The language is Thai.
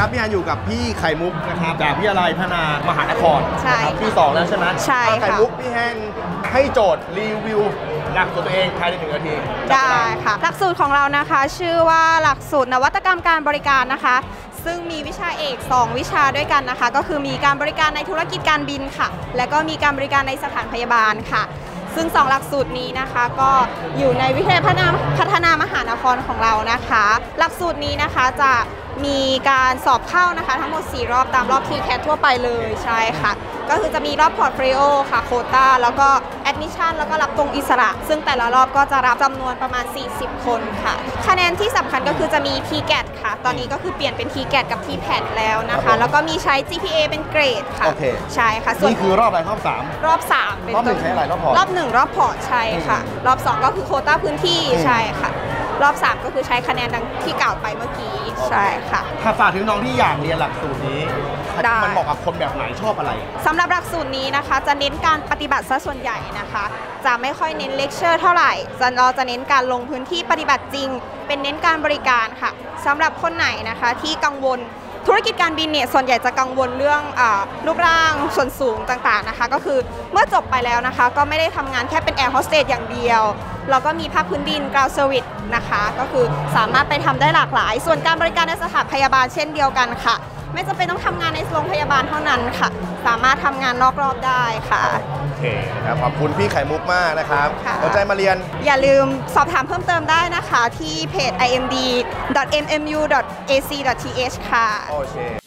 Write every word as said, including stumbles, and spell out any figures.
ครับพี่แอนอยู่กับพี่ไข่มุกนะครับจากวิทยาลัยพัฒนามหานครใช่ปีสองแล้วใช่ไหมใช่ค่ะไข่มุกพี่แอนให้โจทย์รีวิวหลักสูตรตัวเองภายในหนึ่งนาทีได้ค่ะหลักสูตรของเรานะคะชื่อว่าหลักสูตรนวัตกรรมการบริการนะคะซึ่งมีวิชาเอกสองวิชาด้วยกันนะคะก็คือมีการบริการในธุรกิจการบินค่ะและก็มีการบริการในสถานพยาบาลค่ะซึ่งสองหลักสูตรนี้นะคะก็อยู่ในวิทยาลัยพัฒนาพัฒนามหานครของเรานะคะหลักสูตรนี้นะคะจะมีการสอบเข้านะคะทั้งหมดสี่รอบตามรอบ ที แคท ทั่วไปเลยใช่ค่ะก็คือจะมีรอบพอร์ตโฟลิโอค่ะโควต้าแล้วก็แอดมิชชั่นแล้วก็รับตรงอิสระซึ่งแต่ละรอบก็จะรับจำนวนประมาณสี่สิบคนค่ะคะแนนที่สำคัญก็คือจะมี ที แคท ค่ะตอนนี้ก็คือเปลี่ยนเป็น ที แคท กับ ที แพด แล้วนะคะแล้วก็มีใช้ จี พี เอ เป็นเกรดค่ะใช่ค่ะส่วนนี่คือรอบอะไรรอบสามรอบสามเป็นรอบหนึ่งใช้อะไรรอบพอร์ตรอบหนึ่งรอบพอร์ตใช่ค่ะรอบสองก็คือโควต้าพื้นที่ใช่ค่ะรอบสามก็คือใช้คะแนนดังที่กล่าวไปเมื่อกี้ใช่ค่ะถ้าฝากถึงน้องที่อยากเรียนหลักสูตรนี้มันเหมาะกับคนแบบไหนชอบอะไรสำหรับหลักสูตรนี้นะคะจะเน้นการปฏิบัติซะส่วนใหญ่นะคะจะไม่ค่อยเน้นเลคเชอร์เท่าไหร่เราจะเน้นการลงพื้นที่ปฏิบัติจริงเป็นเน้นการบริการค่ะสำหรับคนไหนนะคะที่กังวลธุรกิจการบินเนี่ยส่วนใหญ่จะกังวลเรื่องอรูปร่างส่วนสูงต่างๆนะคะก็คือเมื่อจบไปแล้วนะคะก็ไม่ได้ทำงานแค่เป็นแอร์โฮสเตสอย่างเดียวเราก็มีภาคพื้นดิน ground service นะคะก็คือสามารถไปทำได้หลากหลายส่วนการบริการในสถานพยาบาลเช่นเดียวกันค่ะไม่จำเป็นต้องทำงานในโรงพยาบาลเท่านั้นค่ะสามารถทำงานนอกรอบได้ค่ะโอเคนะครับขอบคุณพี่ไข่มุกมากนะครับสนใจมาเรียนอย่าลืมสอบถามเพิ่มเติมได้นะคะที่เพจ ไอ เอ็ม ดี ดอท เอ็ม เอ็ม ยู ดอท เอ ซี ดอท ที เอช ค่ะโอเค